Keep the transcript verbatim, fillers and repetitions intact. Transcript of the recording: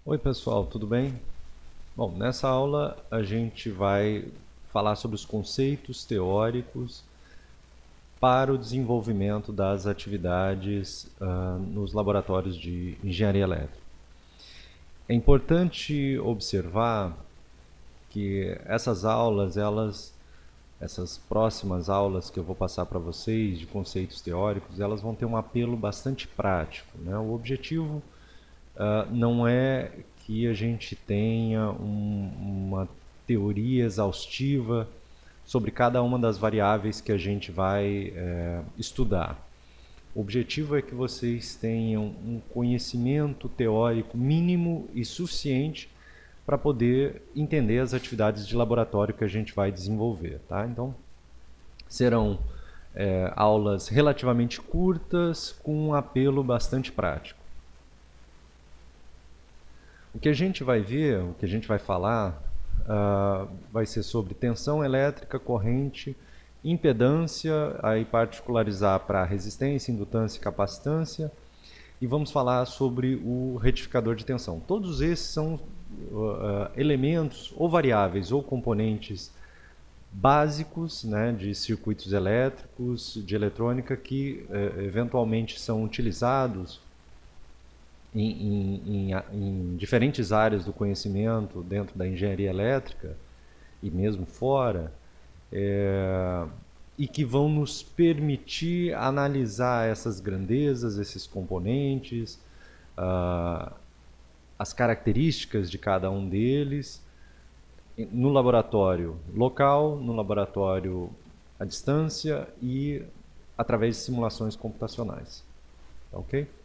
Oi pessoal, tudo bem? Bom, nessa aula a gente vai falar sobre os conceitos teóricos para o desenvolvimento das atividades uh, nos laboratórios de engenharia elétrica. É importante observar que essas aulas, elas, essas próximas aulas que eu vou passar para vocês de conceitos teóricos, elas vão ter um apelo bastante prático, né? O objetivo Uh, não é que a gente tenha um, uma teoria exaustiva sobre cada uma das variáveis que a gente vai é, estudar. O objetivo é que vocês tenham um conhecimento teórico mínimo e suficiente para poder entender as atividades de laboratório que a gente vai desenvolver. Tá? Então, serão é, aulas relativamente curtas com um apelo bastante prático. O que a gente vai ver, o que a gente vai falar, uh, vai ser sobre tensão elétrica, corrente, impedância, aí particularizar para resistência, indutância e capacitância, e vamos falar sobre o retificador de tensão. Todos esses são uh, elementos ou variáveis ou componentes básicos, né, de circuitos elétricos, de eletrônica, que uh, eventualmente são utilizados Em, em, em, em diferentes áreas do conhecimento dentro da engenharia elétrica e mesmo fora, é, e que vão nos permitir analisar essas grandezas, esses componentes, uh, as características de cada um deles, no laboratório local, no laboratório à distância e através de simulações computacionais. Ok?